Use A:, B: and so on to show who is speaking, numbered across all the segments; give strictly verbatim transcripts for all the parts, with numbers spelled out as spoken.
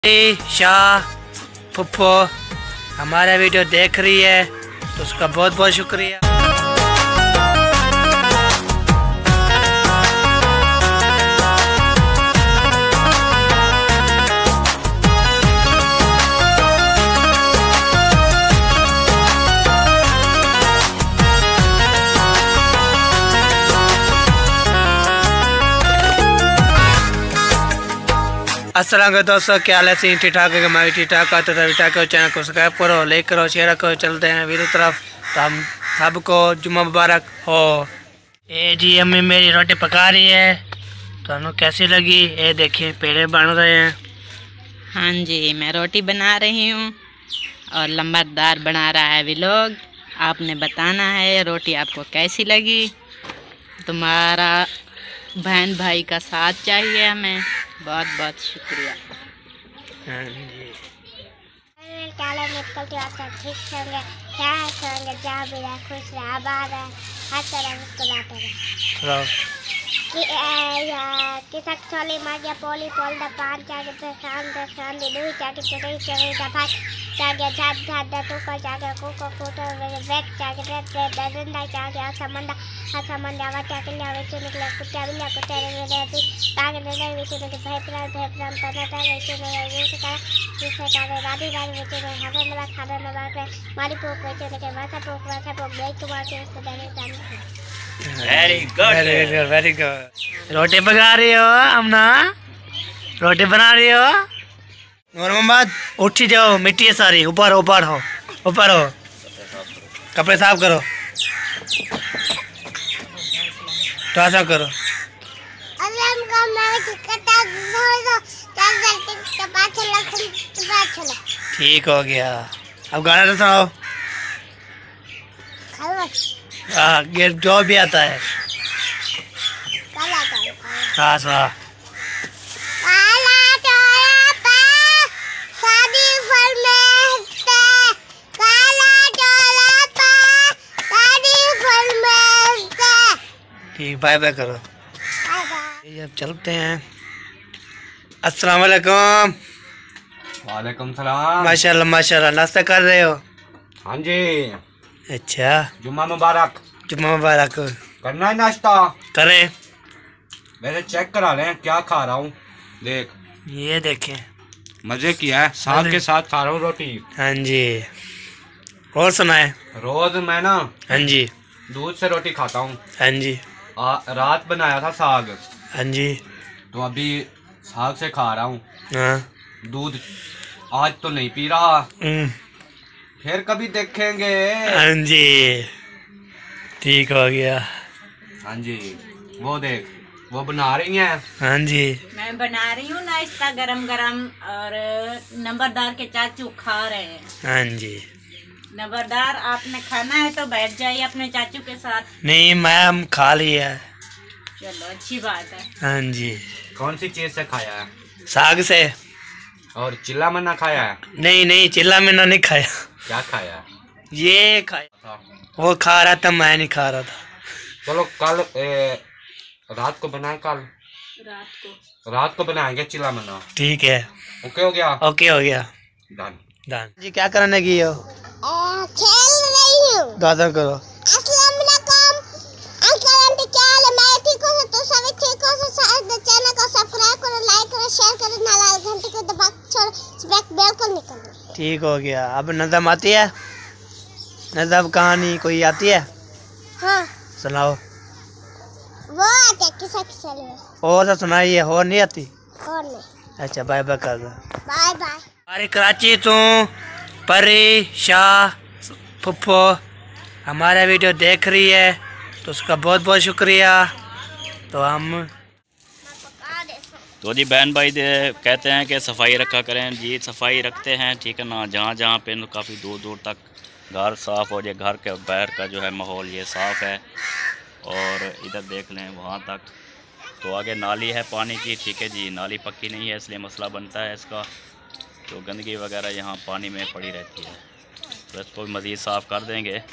A: शाह फुफ्फो हमारा वीडियो देख रही है तो उसका बहुत बहुत शुक्रिया। अस्सलाम दोस्तों, क्या हाल है? सी ठीक ठाक है, मैं ठीक ठाक तो तभी ठाक चैनल को सब्सक्राइब करो, लाइक करो, शेयर करो। चलते हैं वीडियो तरफ। तो हम सबको जुम्मा मुबारक हो। ये जी अम्मी मेरी रोटी पका रही है, तो हमें कैसी लगी ये देखिए, पेड़े बन रहे हैं।
B: हाँ जी, मैं रोटी बना रही हूँ और लंबादार बना रहा है व्लॉग। आपने बताना है रोटी आपको कैसी लगी। तुम्हारा बहन भाई का साथ चाहिए हमें। बहुत बहुत शुक्रिया।
A: हाँ जी,
C: ठीक होंगे, क्या होंगे, जहाँ भी रहे खुश रहे, आबाद रहे, हर तरह मुस्कुराते रहे। कि किसक छोली मागिया पोली पोल द पान चाके तो शाम द शाम दी दूध चाके चुड़ई चुड़ई द भात चाके झाट झाट द टूकर चाके कुको कुटो वेक चाके रेत रेत द जिंदा चाके असमंदा असमंदा वा चाके न्या वेचे निकले कुत्ता बिना कुत्ते रे रहती ताके ने वेचे ने भेपरा भेपरा तना ता वेचे ने वेचे का जिसे का राधी राधी वेचे ने हवे मेरा खाना में बात मारी पोक वेचे ने के वासा पोक वासा पोक देख के मार के उसको देने जाने।
A: Very good very good very good. रोटी पका रही हो अमना? रोटी बना रही हो? और मोहम्मद उठी जाओ, मिट्टी है सारी, ऊपर ऊपर हो, ऊपर हो, कपड़े साफ करो, तो साफ करो। ठीक हो गया, अब गाना तो सुनाओ। हाँ, गेट जो भी आता है। हाँ हाँ, ठीक, बाय बाय करो। अब चलते हैं। अस्सलाम वालेकुम।
D: वालेकुम सलाम।
A: माशाल्लाह माशाल्लाह, नाश्ता कर रहे हो?
D: हाँ जी।
A: अच्छा,
D: जुम्मा मुबारक।
A: जुम्मा मुबारक।
D: करना है नाश्ता?
A: करें।
D: मैंने चेक करा लें क्या खा रहा हूँ। देख,
A: ये देखें,
D: मजे किया है, साग के साथ खा रहा हूँ रोटी।
A: हाँ जी, और सुनाए?
D: रोज मैं ना
A: हाँ जी
D: दूध से रोटी खाता हूँ।
A: हाँ जी,
D: आ, रात बनाया था साग,
A: हाँ जी,
D: तो अभी साग से खा रहा हूँ।
A: हाँ,
D: दूध आज तो नहीं पी रहा,
A: हम्म,
D: फिर कभी देखेंगे।
A: हाँ जी, ठीक हो गया।
D: हाँ जी, वो देख, वो बना रही हैं।
A: हाँ जी,
B: मैं बना रही हूँ नाश्ता गरम गरम, और नंबरदार के चाचू खा रहे हैं।
A: हाँ जी।
B: नंबरदार, आपने खाना है तो बैठ जाइए अपने चाचू के साथ।
A: नहीं, मैम खा लिया है।
B: चलो अच्छी बात है।
A: हाँ जी।
D: कौन सी चीज से खाया है?
A: साग से।
D: और चिल्ला मन्ना खाया है?
A: नहीं नहीं, चिल्ला मैंने नहीं खाया।
D: क्या खाया है?
A: ये खाया, वो खा रहा था, मैं नहीं खा रहा था।
D: चलो कल ए, रात को बनाए, कल
B: रात को
D: रात को बनाएंगे चिल्ला मन्ना।
A: ठीक है,
D: ओके हो गया?
A: ओके हो गया,
D: डन
A: डन। जी क्या करने की हो?
C: खेल रही हूँ।
A: दादा करो।
C: अस्सलाम वालेकुम अंकल आंटी, क्या हाल है? मैं ठीक हूँ, तो सभी ठीक हो। चैनल को सब्सक्राइब करो, लाइक करो, शेयर करो, नाल घंटे को दबा छोड़ो, स्प्रैक बेल को निकालो।
A: ठीक हो गया। अब नज़म आती है? नज़म कहानी कोई आती है?
C: हाँ,
A: सुनाओ।
C: वो आते किसा किसा ले
A: और तो सुनाइए, और नहीं आती?
C: और नहीं।
A: अच्छा, बाय बाय कर दो।
C: Bye bye.
A: हमारी कराची तो परी शाह फुफ्फो हमारा वीडियो देख रही है तो उसका बहुत बहुत शुक्रिया। तो हम
E: तो जी बहन भाई दे कहते हैं कि सफाई रखा करें। जी सफाई रखते हैं, ठीक है ना। जहाँ जहाँ पे काफ़ी दूर दूर तक घर साफ़ हो जाए, घर के बाहर का जो है माहौल ये साफ़ है। और इधर देख लें वहाँ तक, तो आगे नाली है पानी की, ठीक है जी। नाली पक्की नहीं है, इसलिए मसला बनता है इसका, तो गंदगी वगैरह यहाँ पानी में पड़ी रहती है। तो इसको भी मज़ीद साफ़ कर देंगे।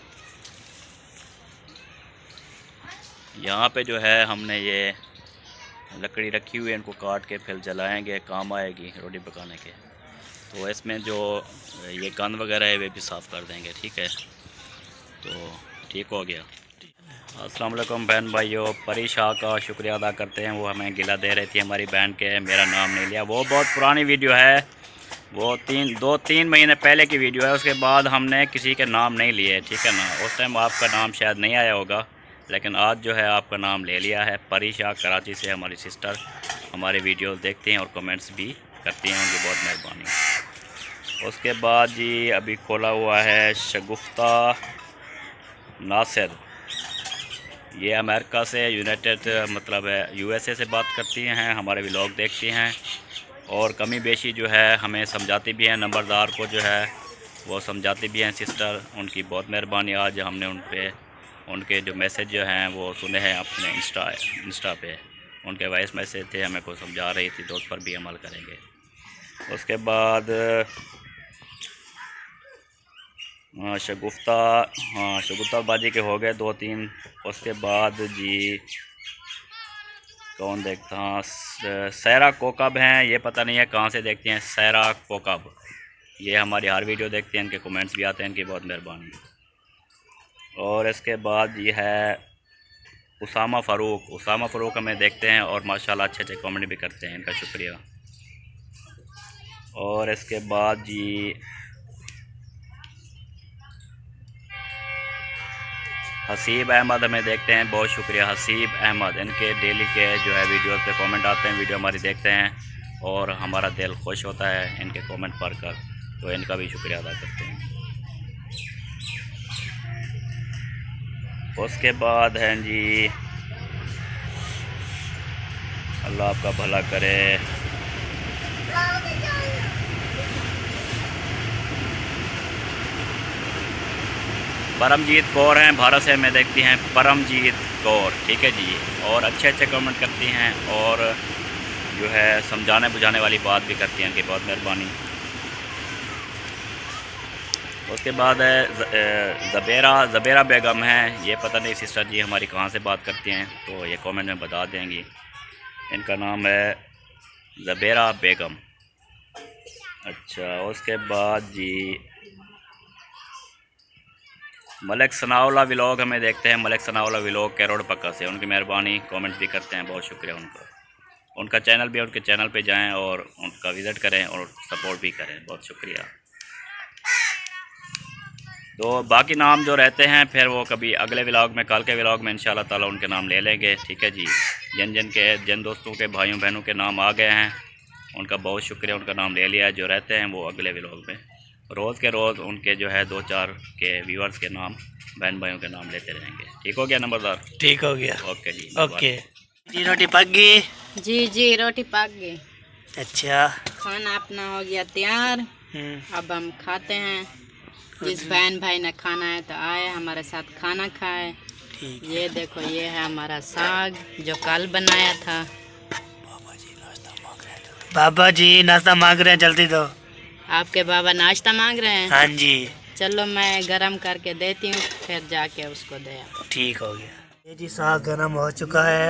E: यहाँ पे जो है हमने ये लकड़ी रखी हुई है, इनको काट के फिर जलाएंगे, काम आएगी रोटी पकाने के। तो इसमें जो ये गंद वगैरह है वे भी साफ़ कर देंगे, ठीक है। तो ठीक हो गया। अस्सलाम वालेकुम बहन भाइयों, परी शाह का शुक्रिया अदा करते हैं, वो हमें गिला दे रही थी हमारी बहन के, मेरा नाम नहीं लिया। वो बहुत पुरानी वीडियो है, वो तीन दो तीन महीने पहले की वीडियो है। उसके बाद हमने किसी के नाम नहीं लिए, ठीक है ना। उस टाइम आपका नाम शायद नहीं आया होगा, लेकिन आज जो है आपका नाम ले लिया है। परी शाह कराची से हमारी सिस्टर हमारे वीडियो देखते हैं और कमेंट्स भी करती हैं, उनकी बहुत मेहरबानी। उसके बाद जी अभी खोला हुआ है शगुफ्ता नासिर, ये अमेरिका से यूनाइटेड मतलब है यूएसए से बात करती हैं, हमारे व्लॉग देखती हैं और कमी बेशी जो है हमें समझाती भी हैं। नंबरदार को जो है वो समझाती भी हैं सिस्टर, उनकी बहुत मेहरबानी। आज हमने उन पे उनके जो मैसेज जो हैं वो सुने हैं अपने इंस्टा इंस्टा पे, उनके वॉइस मैसेज थे, हमें को समझा रही थी, तो उस पर भी अमल करेंगे। उसके बाद हाँ शगुफ्ता हाँ शगुफ्ता बाजी के हो गए दो तीन। उसके बाद जी कौन देखता, हाँ सैरा कोकब हैं, ये पता नहीं है कहाँ से देखती हैं, सैरा कोकब, ये हमारी हर वीडियो देखते हैं, इनके कमेंट्स भी आते हैं, इनकी बहुत मेहरबानी। और इसके बाद ये है उसामा फ़ारूक, उसामा फ़ारूक हमें देखते हैं और माशाल्लाह अच्छे अच्छे कमेंट भी करते हैं, इनका शुक्रिया। और इसके बाद जी हसीब अहमद हमें देखते हैं, बहुत शुक्रिया हसीब अहमद, इनके डेली के जो है वीडियो पे कमेंट आते हैं, वीडियो हमारी देखते हैं और हमारा दिल खुश होता है इनके कमेंट पढ़कर, तो इनका भी शुक्रिया अदा करते हैं। उसके बाद हैं जी अल्लाह आपका भला करे, परमजीत कौर हैं, भारत से हमें देखती हैं, परमजीत कौर, ठीक है जी। और अच्छे अच्छे कमेंट करती हैं और जो है समझाने बुझाने वाली बात भी करती हैं, इनकी बहुत मेहरबानी। उसके बाद है ज़बेरा ज़बेरा बेगम हैं, ये पता नहीं सिस्टर जी हमारी कहाँ से बात करती हैं, तो ये कमेंट में बता देंगी। इनका नाम है ज़बेरा बेगम। अच्छा उसके बाद जी मलिक सनाउल्ला व्लॉग हमें देखते हैं, मलिक सनाउल्ला व्लॉग कैरोड़ पक्का से, उनकी मेहरबानी, कमेंट भी करते हैं, बहुत शुक्रिया उनका। उनका चैनल भी, उनके चैनल पे जाएं और उनका विज़िट करें और सपोर्ट भी करें, बहुत शुक्रिया। तो बाकी नाम जो रहते हैं फिर वो कभी अगले व्लॉग में, कल के व्लॉग में इंशाल्लाह ताला उनके नाम ले लेंगे, ठीक है जी। जिन जिन के जिन दोस्तों के भाइयों बहनों के नाम आ गए हैं उनका बहुत शुक्रिया, उनका नाम ले लिया है। जो रहते हैं वो अगले व्लॉग में रोज़ के रोज़ उनके जो है दो चार के व्यूअर्स के नाम, बहन भाइयों के नाम लेते रहेंगे। ठीक हो गया नंबरदार?
A: ठीक हो गया।
E: ओके जी,
A: ओके जी। रोटी पक गई?
B: जी जी रोटी पक गई।
A: अच्छा,
B: खाना अपना हो गया तैयार, अब हम खाते हैं। जिस बहन भाई ने खाना है तो आए हमारे साथ खाना खाए।
A: ठीक।
B: ये देखो ये है हमारा साग जो कल बनाया था।
A: बाबा जी नाश्ता मांग रहे हैं, जल्दी दो।
B: आपके बाबा नाश्ता मांग रहे हैं?
A: हाँ जी।
B: चलो मैं गरम करके देती हूँ, फिर जाके उसको दे।
A: ठीक हो गया। ये जी साग गरम हो चुका है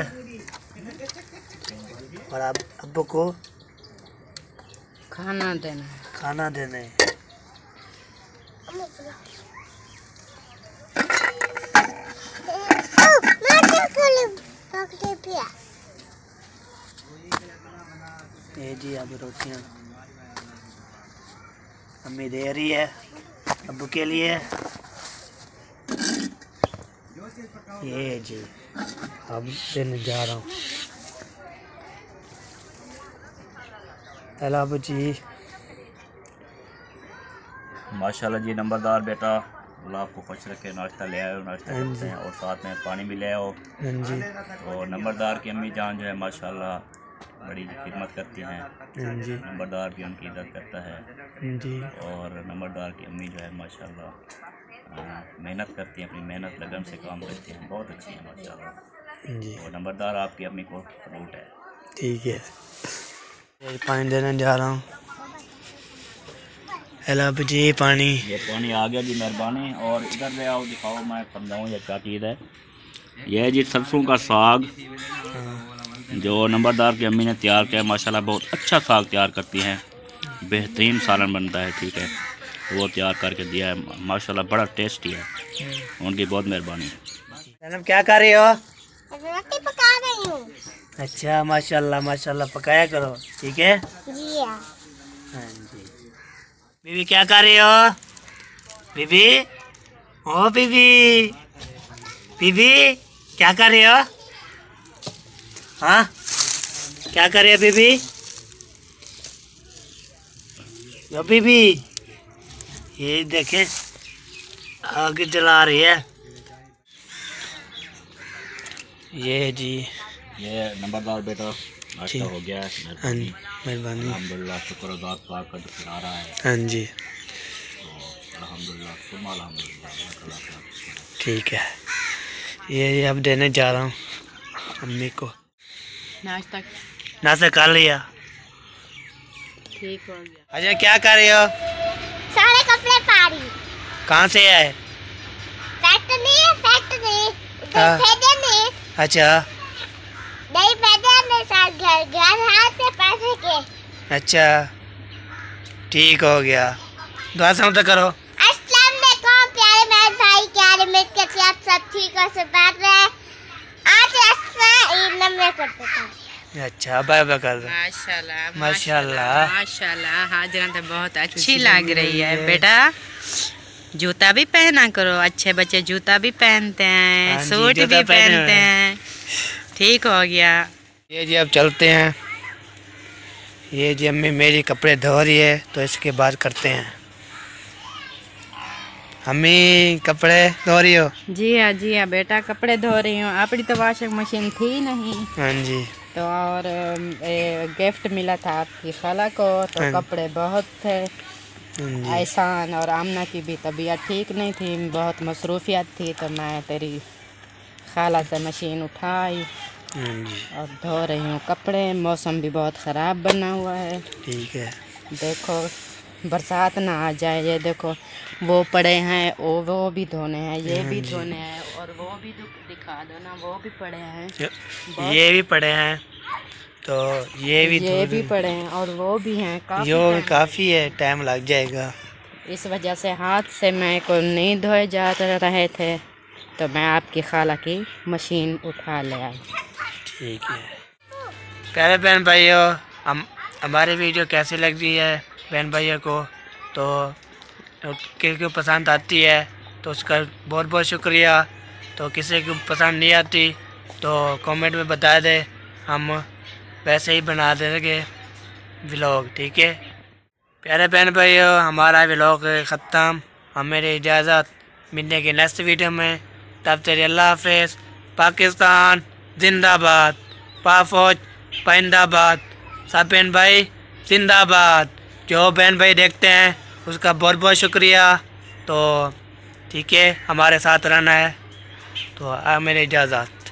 A: और अब अब्बू को
B: खाना देना
A: खाना देने। ये जी अभी रोटियाँ अम्मी दे रही है अब्बू के लिए। ये जी अब देने जा रहा हूँ। हेलो अब्बू जी।
E: माशाल्लाह जी नंबरदार बेटा, अल्लाह आपको खुश रखे, नाश्ता ले आए, नाश्ता करते हैं और साथ में पानी भी ले आओ।
A: हाँ जी।
E: और नंबरदार की अम्मी जान जो है माशाल्लाह बड़ी खिदमत करती हैं।
A: हाँ जी।
E: नंबरदार भी उनकी इज्जत करता है।
A: हाँ जी।
E: और नंबरदार की अम्मी जो है माशाल्लाह मेहनत करती हैं, अपनी मेहनत लगन से काम करती हैं, बहुत अच्छी है माशाल्लाह।
A: हाँ जी।
E: और नंबरदार आपकी अम्मी को सलूट है।
A: ठीक है, पानी देने जा रहा हूँ। हेलो अब्बू जी पानी।
E: ये पानी आ गया जी, मेहरबानी। और इधर ले आओ, दिखाओ, मैं समझाऊँ ये क्या चीज़ है। यह है जी सरसों का साग, जो नंबरदार की अम्मी ने तैयार किया माशाल्लाह बहुत अच्छा साग तैयार करती हैं, बेहतरीन सालन बनता है। ठीक है, वो तैयार करके दिया है माशाल्लाह, बड़ा टेस्टी है, उनकी बहुत मेहरबानी।
A: जैनब क्या कर रही हो?
C: रोटी पका रही हूँ।
A: अच्छा माशाल्लाह माशाल्लाह, पकाया करो। ठीक है
C: जी हाँ।
A: हाँ जी। बीबी क्या कर रही हो? बीबी, ओ बीबी, बीबी क्या कर रही हो? हाँ क्या कर रही है बीबी? यो बीबी, ये देखे आग जला रही है। ये जी
E: ये नंबरदार बेटा नाश्ता हो गया है।
A: हाँ जी, मेहरबानी।
E: अल्हम्दुलिल्लाह, शुक्र अदा पाक का जो आ रहा है।
A: हाँ जी
E: अल्हम्दुलिल्लाह, तुम अल्हम्दुलिल्लाह।
A: ठीक है, ये ये अब देने जा रहा हूँ अम्मी को।
B: नाश्ता
A: नाश्ता कर लिया?
B: ठीक हो गया।
A: अच्छा क्या कर रही हो?
C: सारे कपड़े पारी।
A: कहाँ से आए?
C: फैक्ट्री फैक्ट्री
A: हाँ।
C: फेदे में
A: अच्छा
C: नहीं फेदे में साथ घर घर हाथ से पैसे के।
A: अच्छा ठीक हो गया, दुआ समझ करो।
C: अस्सलाम वालेकुम प्यारे बहन भाई, प्यारे मित्र के साथ सब ठीक है, सब बात रहे। आज ऐसा ईद नंबर करते थे।
A: अच्छा बाय बाय कर दो।
B: माशाल्लाह
A: माशाल्लाह।
B: माशाल्लाह, हाजरा तो बहुत अच्छी लग रही है बेटा। जूता भी पहना करो, अच्छे बच्चे जूता भी पहनते हैं,
A: हाँ जी,
B: सूट
A: जूता
B: भी
A: पहने
B: पहनते
A: हुए
B: हैं। ठीक हो गया।
A: ये जी अब चलते हैं। ये जी अम्मी मेरी कपड़े धो रही है, तो इसके बाद करते हैं। अम्मी कपड़े धो रही हो?
B: जी हाँ जी हाँ बेटा, कपड़े धो रही हूँ। अपनी तो वॉशिंग मशीन थी नहीं,
A: हाँ जी।
B: तो और ए, गिफ्ट मिला था आपकी खाला को, तो
A: हाँ।
B: कपड़े बहुत थे।
A: हाँ जी।
B: एहसान और आमना की भी तबीयत ठीक नहीं थी, बहुत मसरूफियत थी, तो मैं तेरी खाला से मशीन उठाई
A: हाँ जी
B: और धो रही हूँ कपड़े। मौसम भी बहुत ख़राब बना हुआ है,
A: ठीक है।
B: देखो बरसात ना आ जाए। ये देखो वो पड़े हैं, वो वो भी धोने हैं, ये भी धोने हैं, और वो भी दु- दिखा दो ना, वो भी पड़े हैं,
A: ये भी पड़े हैं, तो ये भी
B: ये
A: धो
B: भी
A: दो।
B: पड़े हैं, और वो भी हैं। काफ़ी
A: यो
B: टाइम-
A: काफ़ी है, टाइम लग जाएगा।
B: इस वजह से हाथ से मैं को नहीं धोए जा रहे थे, तो मैं आपकी खाला की मशीन उठा ले आई।
A: ठीक है। प्यारे बहन भाइयों, हम हमारी वीडियो कैसी लग रही है बहन भाइयों को, तो किसी को पसंद आती है तो उसका बहुत बहुत शुक्रिया। तो किसी को पसंद नहीं आती तो कमेंट में बता दे, हम वैसे ही बना देंगे व्लॉग। ठीक है प्यारे बहन भाइयों, हमारा व्लॉग ख़त्म। हमें इजाज़त, मिलने के नेक्स्ट वीडियो में। तब तक अल्लाह हाफ़िज़। पाकिस्तान जिंदाबाद, पाफौज पाइंदाबाद, सब बहन भाई जिंदाबाद। जो बहन भाई देखते हैं उसका बहुत बहुत शुक्रिया। तो ठीक है, हमारे साथ रहना है। तो आ मेरी इजाज़त।